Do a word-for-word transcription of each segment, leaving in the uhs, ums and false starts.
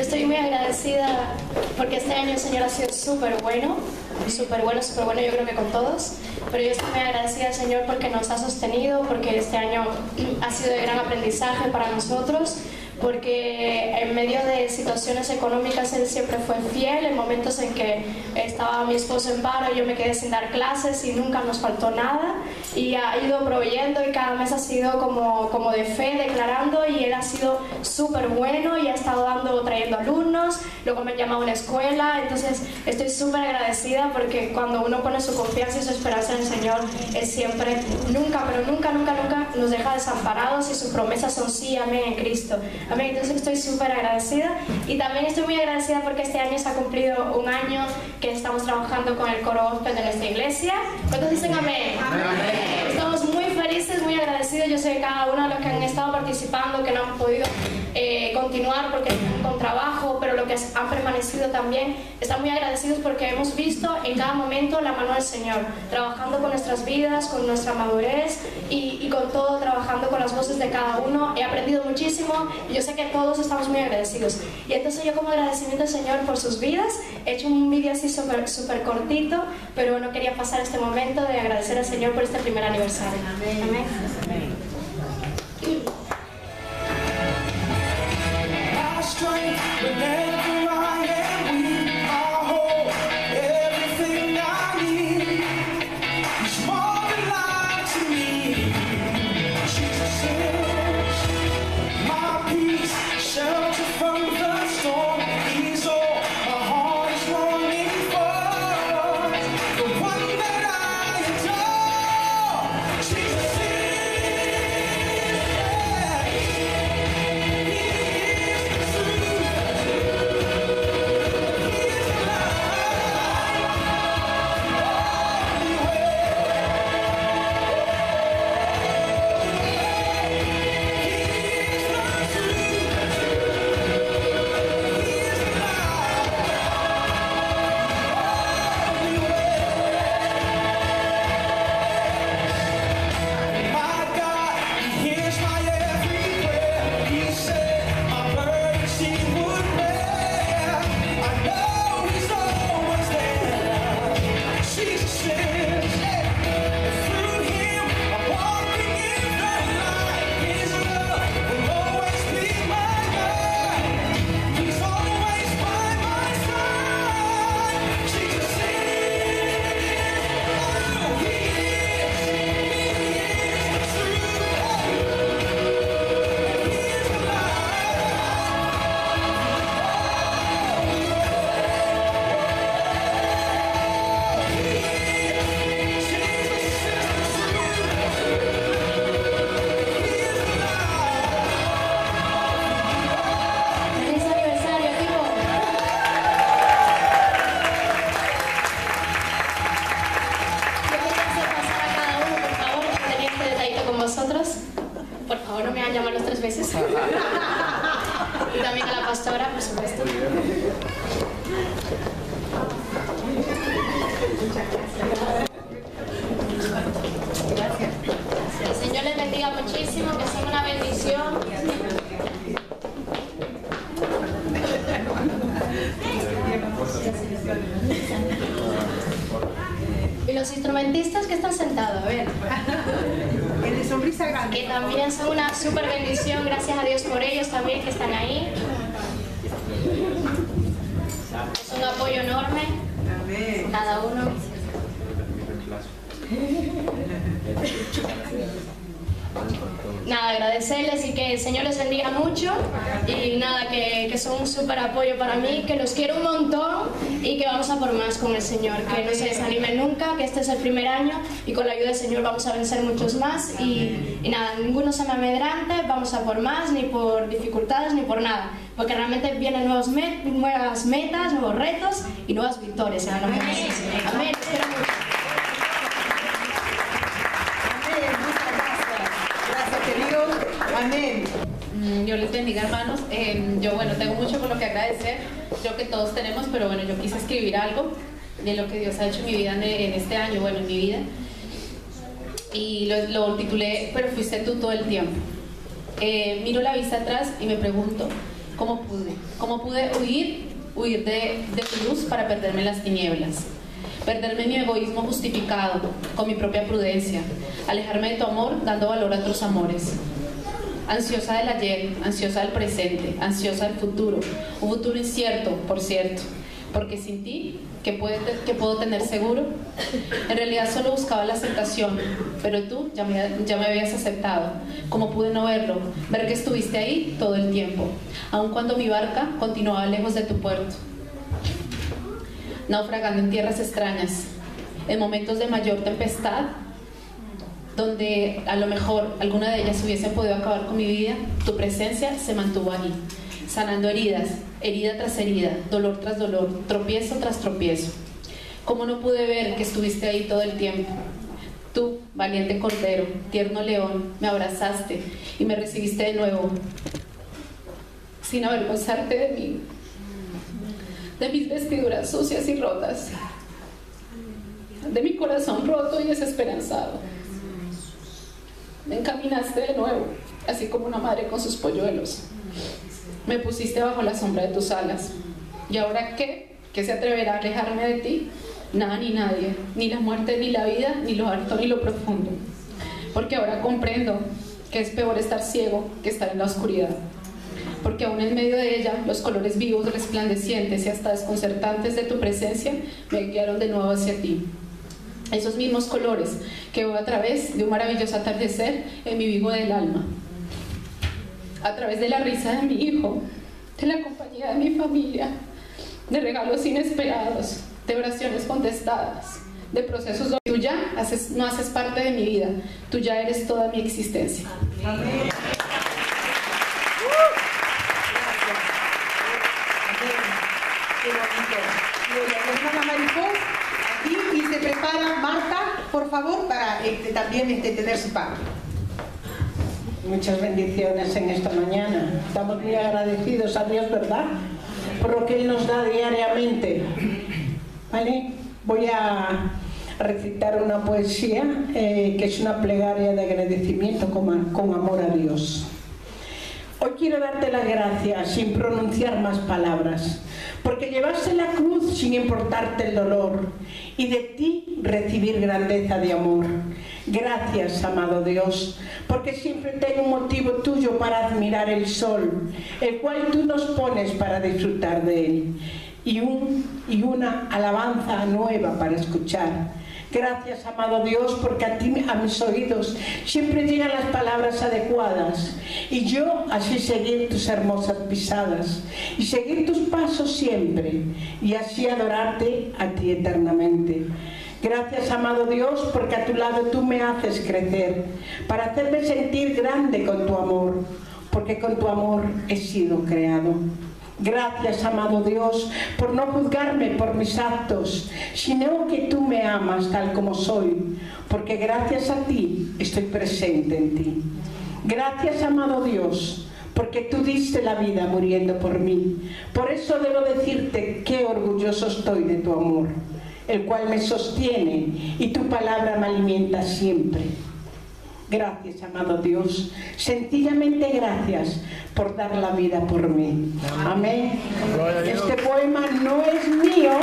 estoy muy agradecida porque este año el Señor ha sido súper bueno, súper bueno, súper bueno, yo creo que con todos, pero yo estoy muy agradecida al Señor porque nos ha sostenido, porque este año ha sido de gran aprendizaje para nosotros, porque en medio de situaciones económicas Él siempre fue fiel, en momentos en que estaba mi esposo en paro, yo me quedé sin dar clases y nunca nos faltó nada, y ha ido proveyendo y cada mes ha sido como, como de fe, declarando, y Él ha sido súper bueno y ha estado dando, trayendo alumnos, luego me llama a una escuela, entonces estoy súper agradecida porque cuando uno pone su confianza y su esperanza en el Señor, Él siempre, nunca, pero nunca, nunca, nunca nos deja desamparados y sus promesas son sí, amén en Cristo. Amén, entonces estoy súper agradecida y también estoy muy agradecida porque este año se ha cumplido un año que estamos trabajando con el coro gospel de nuestra iglesia. ¿Cuántos dicen amén? Amén. Estamos muy felices, muy agradecidos. Yo sé que cada uno de los que han estado participando, que no han podido eh, continuar porque están con trabajo, pero los que han permanecido también, están muy agradecidos porque hemos visto en cada momento la mano del Señor, trabajando con nuestras vidas, con nuestra madurez y, y con todo, trabajando con las voces de cada uno. He aprendido muchísimo. Yo sé que todos estamos muy agradecidos. Y entonces yo como agradecimiento al Señor por sus vidas, he hecho un vídeo así súper súper cortito, pero no quería pasar este momento de agradecer al Señor por este primer aniversario. Amén. Amén. Amén. Y también a la pastora, por supuesto. El Señor les bendiga muchísimo, que son una bendición. Y los instrumentistas que están sentados, a ver. El de sonrisa grande. Que también son una súper bendición, gracias a Dios por ellos también que están ahí. Es un apoyo enorme. Amén. Cada uno. Nada, agradecerles y que el Señor les bendiga mucho y nada, que, que son un súper apoyo para mí, que los quiero un montón y que vamos a por más con el Señor, que no se desanimen nunca, que este es el primer año y con la ayuda del Señor vamos a vencer muchos más y, y nada, ninguno se me amedrante, vamos a por más, ni por dificultades ni por nada, porque realmente vienen nuevos met nuevas metas, nuevos retos y nuevas victorias en el nombre de Jesús. Amén, espero mucho. Amén. Yo les bendiga, hermanos. Eh, yo, bueno, tengo mucho por lo que agradecer. Creo que todos tenemos, pero bueno, yo quise escribir algo de lo que Dios ha hecho en mi vida en, en este año, bueno, en mi vida. Y lo, lo titulé, pero fuiste tú todo el tiempo. Eh, miro la vista atrás y me pregunto, ¿Cómo pude? ¿Cómo pude huir, huir de, de tu luz para perderme en las tinieblas? Perderme en mi egoísmo justificado, con mi propia prudencia, alejarme de tu amor, dando valor a otros amores. Ansiosa del ayer, ansiosa del presente, ansiosa del futuro, un futuro incierto, por cierto, porque sin ti, ¿qué, puede, qué puedo tener seguro? En realidad solo buscaba la aceptación, pero tú ya me, ya me habías aceptado. ¿Cómo pude no verlo? Ver que estuviste ahí todo el tiempo, aun cuando mi barca continuaba lejos de tu puerto, naufragando en tierras extrañas, en momentos de mayor tempestad, donde a lo mejor alguna de ellas hubiese podido acabar con mi vida, tu presencia se mantuvo ahí, sanando heridas, herida tras herida, dolor tras dolor, tropiezo tras tropiezo. ¿Cómo no pude ver que estuviste ahí todo el tiempo? Tú, valiente cordero, tierno león, me abrazaste y me recibiste de nuevo, sin avergonzarte de mí, de mis vestiduras sucias y rotas, de mi corazón roto y desesperanzado. Me encaminaste de nuevo, así como una madre con sus polluelos. Me pusiste bajo la sombra de tus alas. ¿Y ahora qué? ¿Qué se atreverá a alejarme de ti? Nada ni nadie, ni la muerte ni la vida, ni lo alto ni lo profundo. Porque ahora comprendo que es peor estar ciego que estar en la oscuridad. Porque aún en medio de ella, los colores vivos, resplandecientes y hasta desconcertantes de tu presencia me guiaron de nuevo hacia ti. Esos mismos colores que veo a través de un maravilloso atardecer en mi vivo del alma. A través de la risa de mi hijo, de la compañía de mi familia, de regalos inesperados, de oraciones contestadas, de procesos donde tú ya haces, no haces parte de mi vida, tú ya eres toda mi existencia. Amén. Y se prepara Marta, por favor, para este, también este, tener su pan. Muchas bendiciones en esta mañana. Estamos muy agradecidos a Dios, ¿verdad? Por lo que Él nos da diariamente. ¿Vale? Voy a recitar una poesía eh, que es una plegaria de agradecimiento con, con amor a Dios. Hoy quiero darte las gracias sin pronunciar más palabras, porque llevaste la cruz sin importarte el dolor y de ti recibir grandeza de amor. Gracias, amado Dios, porque siempre tengo un motivo tuyo para admirar el sol, el cual tú nos pones para disfrutar de él, y, un, y una alabanza nueva para escuchar. Gracias, amado Dios, porque a ti, a mis oídos, siempre llegan las palabras adecuadas y yo así seguir tus hermosas pisadas y seguir tus pasos siempre y así adorarte a ti eternamente. Gracias, amado Dios, porque a tu lado tú me haces crecer para hacerme sentir grande con tu amor, porque con tu amor he sido creado. Gracias, amado Dios, por no juzgarme por mis actos, sino que tú me amas tal como soy, porque gracias a ti estoy presente en ti. Gracias, amado Dios, porque tú diste la vida muriendo por mí. Por eso debo decirte qué orgulloso estoy de tu amor, el cual me sostiene y tu palabra me alimenta siempre. Gracias, amado Dios, sencillamente gracias por dar la vida por mí. Amén. Este poema no es mío,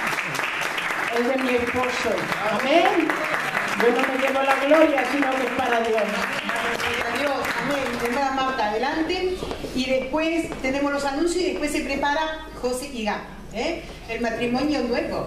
es de mi esposo. Amén. Yo no me llevo la gloria, sino que es para Dios. Dios, amén. Primera Marta, adelante. Y después tenemos los anuncios y después se prepara José y Gaby, ¿eh? El matrimonio nuevo.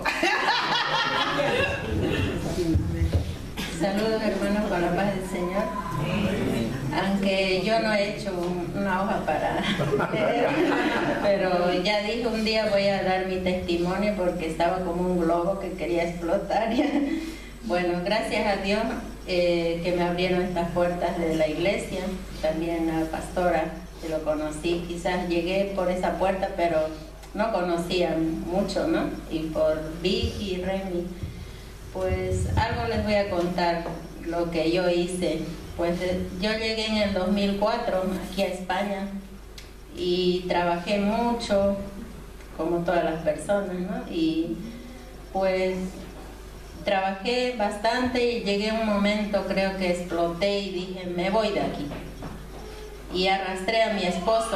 Saludos, hermanos, con la paz del Señor. Aunque yo no he hecho una hoja para leer, pero ya dije un día voy a dar mi testimonio porque estaba como un globo que quería explotar. Bueno, gracias a Dios eh, que me abrieron estas puertas de la iglesia, también a la pastora, que lo conocí, quizás llegué por esa puerta, pero no conocía mucho, ¿no? Y por Vicky y Remy. Pues algo les voy a contar, lo que yo hice. Pues yo llegué en el dos mil cuatro aquí a España y trabajé mucho, como todas las personas, ¿no? Y pues trabajé bastante y llegué a un momento, creo que exploté y dije, me voy de aquí. Y arrastré a mi esposo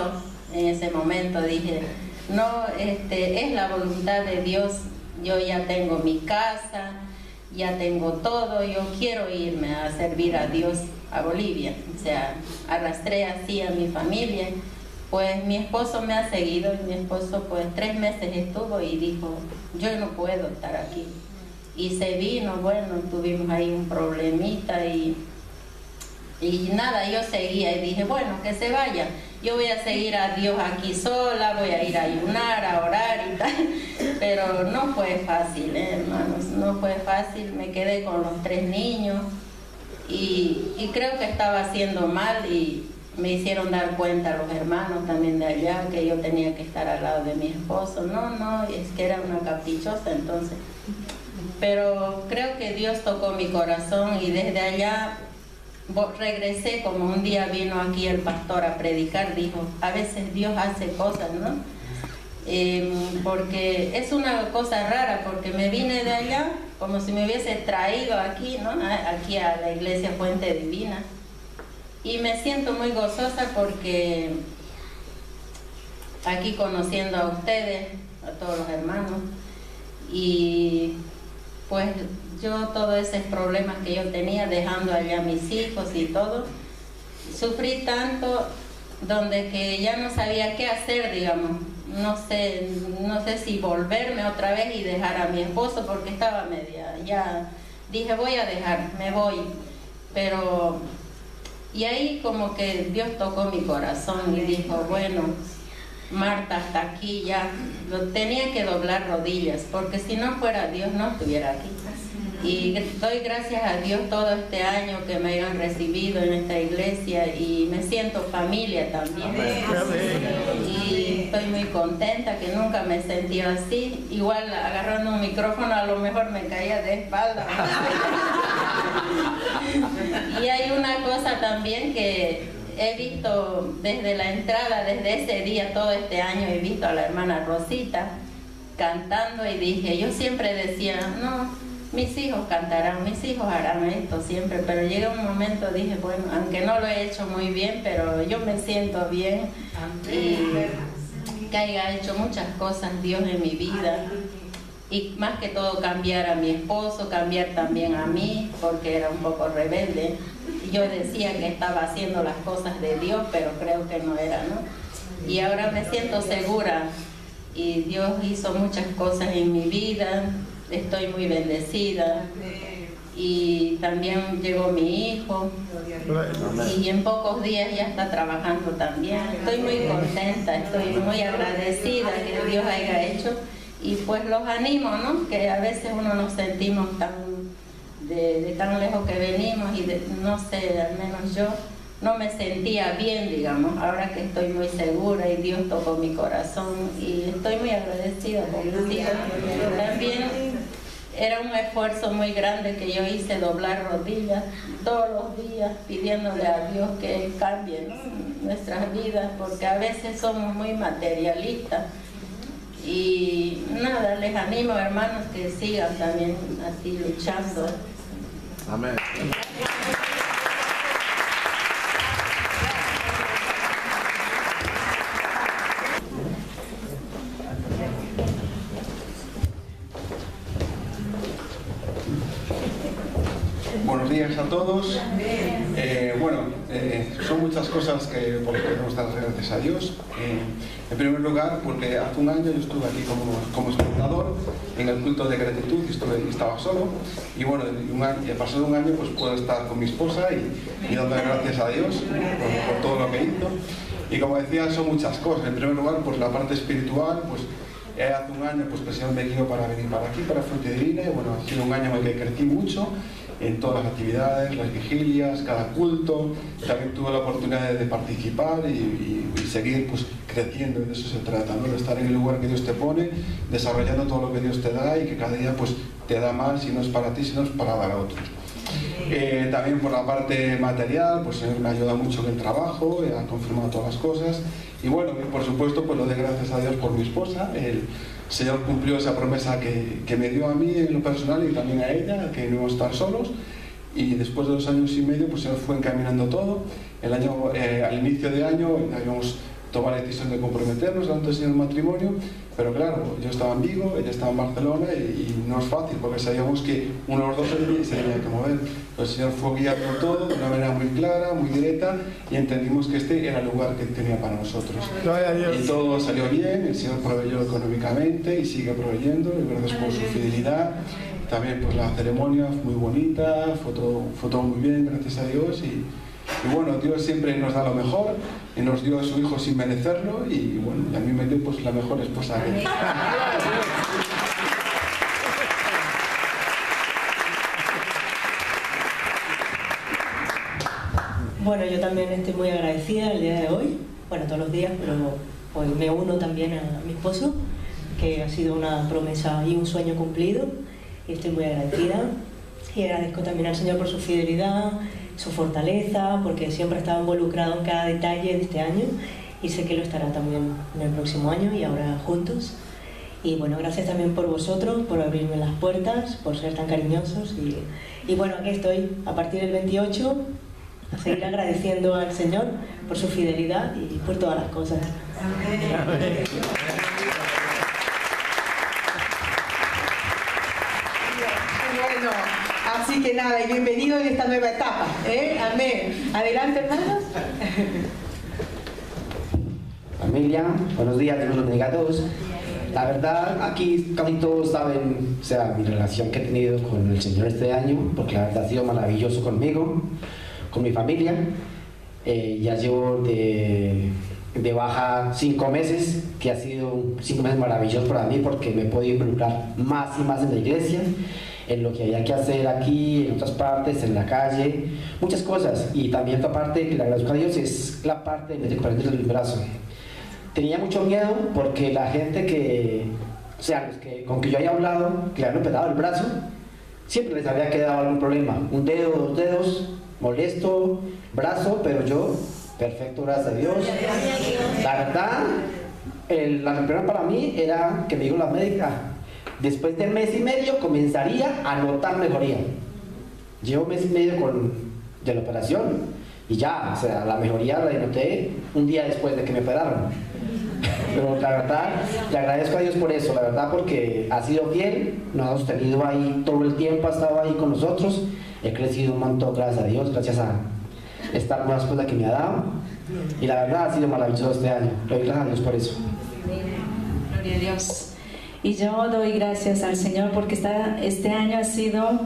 En ese momento dije, no, este, es la voluntad de Dios, yo ya tengo mi casa, ya tengo todo, yo quiero irme a servir a Dios a Bolivia. O sea, arrastré así a mi familia. Pues mi esposo me ha seguido y mi esposo pues tres meses estuvo y dijo, yo no puedo estar aquí. Y se vino, bueno, tuvimos ahí un problemita y, y nada, yo seguía y dije, bueno, que se vaya. Yo voy a seguir a Dios aquí sola, voy a ir a ayunar, a orar y tal. Pero no fue fácil, ¿eh, hermanos, no fue fácil. Me quedé con los tres niños y, y creo que estaba haciendo mal y me hicieron dar cuenta los hermanos también de allá que yo tenía que estar al lado de mi esposo. No, no, es que era una caprichosa entonces. Pero creo que Dios tocó mi corazón y desde allá regresé, como un día vino aquí el pastor a predicar, dijo, a veces Dios hace cosas, ¿no? Eh, porque es una cosa rara, porque me vine de allá como si me hubiese traído aquí, ¿no? Aquí a la iglesia Fuente Divina. Y me siento muy gozosa porque aquí conociendo a ustedes, a todos los hermanos, y pues yo todos esos problemas que yo tenía, dejando allá a mis hijos y todo, sufrí tanto donde que ya no sabía qué hacer, digamos. No sé, no sé si volverme otra vez y dejar a mi esposo porque estaba media, ya dije voy a dejar, me voy, pero y ahí como que Dios tocó mi corazón y dijo, bueno, Marta, hasta aquí ya, lo tenía que doblar rodillas, porque si no fuera Dios no estuviera aquí. Y doy gracias a Dios todo este año que me hayan recibido en esta iglesia y me siento familia también. Y estoy muy contenta, que nunca me sentí así. Igual agarrando un micrófono a lo mejor me caía de espalda. Y hay una cosa también que he visto desde la entrada, desde ese día, todo este año, he visto a la hermana Rosita cantando y dije, yo siempre decía, no, mis hijos cantarán, mis hijos harán esto siempre, pero llega un momento, dije, bueno, aunque no lo he hecho muy bien, pero yo me siento bien y que haya hecho muchas cosas Dios en mi vida y más que todo cambiar a mi esposo, cambiar también a mí, porque era un poco rebelde. Yo decía que estaba haciendo las cosas de Dios, pero creo que no era, ¿no? Y ahora me siento segura y Dios hizo muchas cosas en mi vida. Estoy muy bendecida y también llegó mi hijo y en pocos días ya está trabajando también. Estoy muy contenta, estoy muy agradecida que Dios haya hecho y pues los animo, ¿no? Que a veces uno nos sentimos tan de, de tan lejos que venimos y de, no sé, al menos yo no me sentía bien, digamos, ahora que estoy muy segura y Dios tocó mi corazón y estoy muy agradecida con Dios. También era un esfuerzo muy grande que yo hice, doblar rodillas todos los días pidiéndole a Dios que Él cambie, ¿no? Nuestras vidas, porque a veces somos muy materialistas. Y nada, les animo, hermanos, que sigan también así luchando. Amén. Buenos días a todos. Eh, bueno, eh, son muchas cosas que, por las que debemos dar gracias a Dios. Eh, en primer lugar, porque hace un año yo estuve aquí como, como espectador en el culto de gratitud y estuve, estaba solo. Y bueno, un año, y pasado un año pues puedo estar con mi esposa y, y dando gracias a Dios por, por todo lo que hizo. Y como decía, son muchas cosas. En primer lugar, pues la parte espiritual, pues eh, hace un año pues, el Señor me guió para venir para aquí, para Fuente Divina. Y bueno, ha sido un año en el que crecí mucho en todas las actividades, las vigilias, cada culto. También tuve la oportunidad de participar y, y, y seguir pues, creciendo, y de eso se trata, ¿no? De estar en el lugar que Dios te pone, desarrollando todo lo que Dios te da y que cada día pues, te da más, si no es para ti, sino es para dar a otros. Eh, también por la parte material, pues el Señor me ayuda mucho en el trabajo, ha confirmado todas las cosas. Y bueno, por supuesto, pues lo de gracias a Dios por mi esposa. El Señor cumplió esa promesa que, que me dio a mí en lo personal y también a ella, que no íbamos a estar solos. Y después de dos años y medio, pues el Señor fue encaminando todo. El año, eh, al inicio de año habíamos tomar la decisión de comprometernos delante del Señor en matrimonio, pero claro, yo estaba en Vigo, ella estaba en Barcelona y, y no es fácil porque sabíamos que uno de los dos se tenía, se tenía que mover. Pero el Señor fue guiando todo de una manera muy clara, muy directa, y entendimos que este era el lugar que tenía para nosotros. Y todo salió bien, el Señor proveyó económicamente y sigue proveyendo, y gracias por su fidelidad. También pues la ceremonia fue muy bonita, fue todo, fue todo muy bien, gracias a Dios. Y, y bueno, Dios siempre nos da lo mejor, y nos dio a su hijo sin merecerlo, y bueno, y a mí me dio pues la mejor esposa que... Bueno, yo también estoy muy agradecida el día de hoy, bueno, todos los días, pero hoy me uno también a mi esposo, que ha sido una promesa y un sueño cumplido, y estoy muy agradecida. Y agradezco también al Señor por su fidelidad, su fortaleza, porque siempre ha estado involucrado en cada detalle de este año, y sé que lo estará también en el próximo año y ahora juntos. Y bueno, gracias también por vosotros, por abrirme las puertas, por ser tan cariñosos, y, y bueno, aquí estoy a partir del veintiocho a seguir agradeciendo al Señor por su fidelidad y por todas las cosas. Bueno, así que nada, y bienvenido en esta nueva etapa, ¿eh? Amén. Adelante, hermanos. Familia, buenos días, Dios los bendiga a todos. La verdad, aquí casi todos saben, o sea, mi relación que he tenido con el Señor este año, porque la verdad ha sido maravilloso conmigo, con mi familia. Eh, ya llevo de, de baja cinco meses, que ha sido cinco meses maravillosos para mí, porque me he podido involucrar más y más en la iglesia, en lo que había que hacer aquí, en otras partes, en la calle, muchas cosas. Y también otra parte que le agradezco a Dios es la parte de recuperación del brazo. Tenía mucho miedo porque la gente que, o sea, los que, con que yo había hablado, que le habían operado el brazo, siempre les había quedado algún problema, un dedo, dos dedos, molesto, brazo, pero yo, perfecto, gracias a Dios. La verdad, el, la recuperación para mí era que me dijo la médica, después de mes y medio comenzaría a notar mejoría. Llevo mes y medio con, de la operación y ya, o sea, la mejoría la noté un día después de que me operaron. Pero la verdad, le agradezco a Dios por eso, la verdad, porque ha sido fiel, nos ha sostenido ahí todo el tiempo, ha estado ahí con nosotros. He crecido un montón, gracias a Dios, gracias a esta nueva esposa que me ha dado. Y la verdad ha sido maravilloso este año. Le doy gracias a Dios por eso. Gloria a Dios. Y yo doy gracias al Señor porque esta, este año ha sido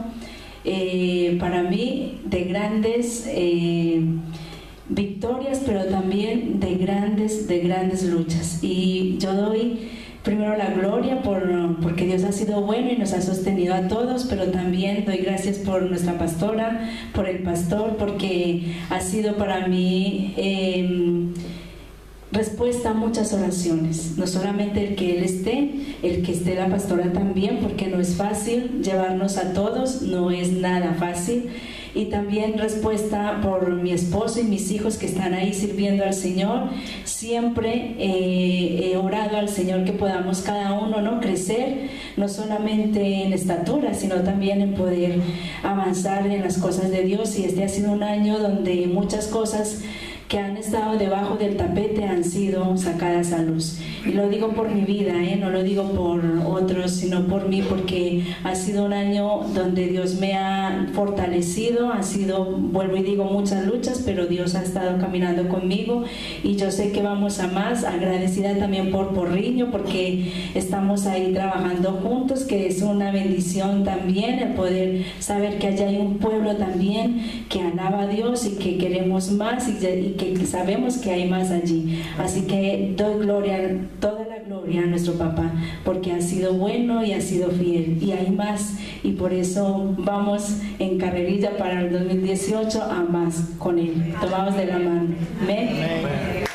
eh, para mí de grandes eh, victorias, pero también de grandes, de grandes luchas. Y yo doy primero la gloria por, porque Dios ha sido bueno y nos ha sostenido a todos, pero también doy gracias por nuestra pastora, por el pastor, porque ha sido para mí eh, respuesta a muchas oraciones, no solamente el que él esté, el que esté la pastora también, porque no es fácil llevarnos a todos, no es nada fácil. Y también respuesta por mi esposo y mis hijos que están ahí sirviendo al Señor. Siempre eh, he orado al Señor que podamos cada uno, ¿no?, crecer, no solamente en estatura, sino también en poder avanzar en las cosas de Dios. Y este ha sido un año donde muchas cosas que han estado debajo del tapete han sido sacadas a luz. Y lo digo por mi vida, ¿eh? No lo digo por otros, sino por mí, porque ha sido un año donde Dios me ha fortalecido, ha sido, vuelvo y digo, muchas luchas, pero Dios ha estado caminando conmigo y yo sé que vamos a más. Agradecida también por Porriño, porque estamos ahí trabajando juntos, que es una bendición también el poder saber que allá hay un pueblo también que alaba a Dios y que queremos más y, y que sabemos que hay más allí. Así que doy gloria, toda la gloria a nuestro papá, porque ha sido bueno y ha sido fiel, y hay más, y por eso vamos en carrerilla para el dos mil dieciocho a más con él, tomados de la mano. Amén. Amén.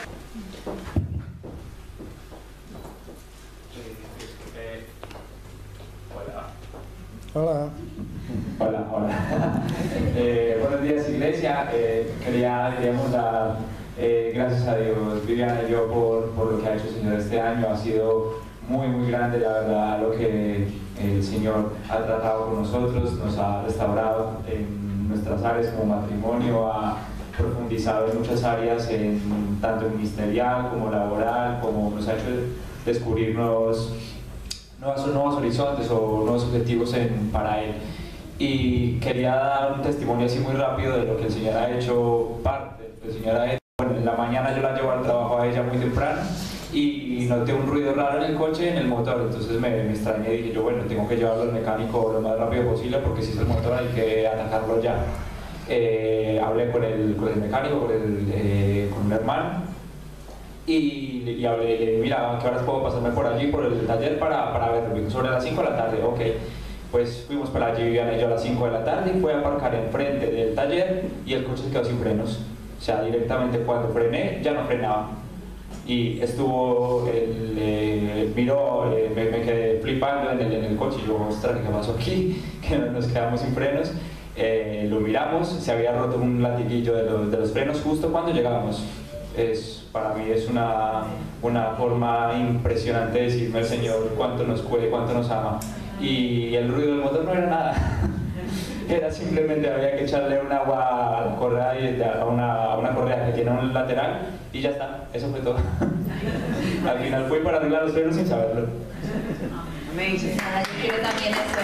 Hola. Hola, hola. Eh, buenos días, iglesia. Eh, quería, queríamos dar eh, gracias a Dios, Viviana y yo, por, por lo que ha hecho el Señor este año. Ha sido muy, muy grande, la verdad, lo que el Señor ha tratado con nosotros, nos ha restaurado en nuestras áreas como matrimonio, ha, profundizado en muchas áreas, en, tanto ministerial como laboral, como nos ha hecho descubrir nuevos, nuevos, nuevos horizontes o nuevos objetivos en, para él. Y quería dar un testimonio así muy rápido de lo que el Señor ha hecho parte. El Señor ha hecho, bueno, en la mañana yo la llevo al trabajo a ella muy temprano y noté un ruido raro en el coche, en el motor, entonces me, me extrañé y dije yo, bueno, tengo que llevarlo al mecánico lo más rápido posible porque si es el motor hay que atacarlo ya. Eh, hablé con el, con el mecánico, con, el, eh, con un hermano y, y hablé, le dije, mira, ¿a qué horas puedo pasarme por allí, por el taller para, para verlo? Sobre las cinco de la tarde, ok. Pues fuimos para allí, Viviana y yo a las cinco de la tarde y fue a aparcar enfrente del taller y el coche se quedó sin frenos. O sea, directamente cuando frené, ya no frenaba. Y estuvo, el, eh, miró, eh, me, me quedé flipando en el, en el coche y yo, ostras, ¿qué pasó aquí? Que nos quedamos sin frenos. Eh, lo miramos, se había roto un latiguillo de los, de los frenos justo cuando llegamos. Es, para mí es una, una forma impresionante de decirme el Señor cuánto nos cuide, cuánto nos ama. Y el ruido del motor no era nada, era simplemente había que echarle un agua a la correa, y a una, a una correa que tiene un lateral y ya está, eso fue todo. Al final fui para arreglar los frenos sin saberlo. Amén. Nada, yo quiero también eso.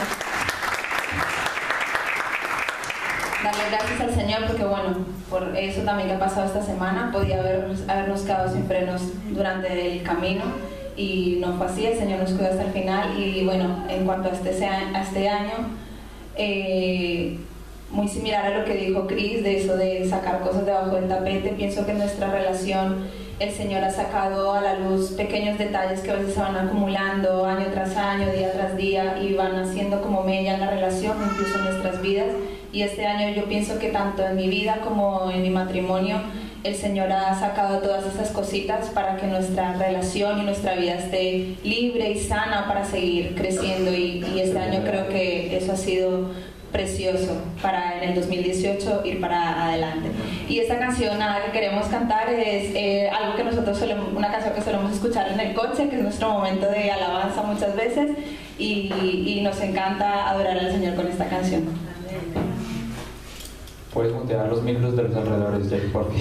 Darle gracias al Señor porque bueno, por eso también que ha pasado esta semana, podía haber, habernos quedado sin frenos durante el camino. Y no fue así, el Señor nos cuidó hasta el final. Y bueno, en cuanto a este, a este año, eh, muy similar a lo que dijo Chris, de eso de sacar cosas debajo del tapete, pienso que en nuestra relación el Señor ha sacado a la luz pequeños detalles que a veces se van acumulando año tras año, día tras día, y van haciendo como mella en la relación, incluso en nuestras vidas. Y este año yo pienso que tanto en mi vida como en mi matrimonio, el Señor ha sacado todas esas cositas para que nuestra relación y nuestra vida esté libre y sana para seguir creciendo y, y este año creo que eso ha sido precioso para en el dos mil dieciocho ir para adelante. Y esta canción nada que queremos cantar es eh, algo que nosotros solemos, una canción que solemos escuchar en el coche, que es nuestro momento de alabanza muchas veces y, y nos encanta adorar al Señor con esta canción. Puedes mutear los micros de los alrededores, Jake, porque...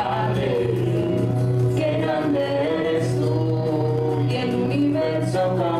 So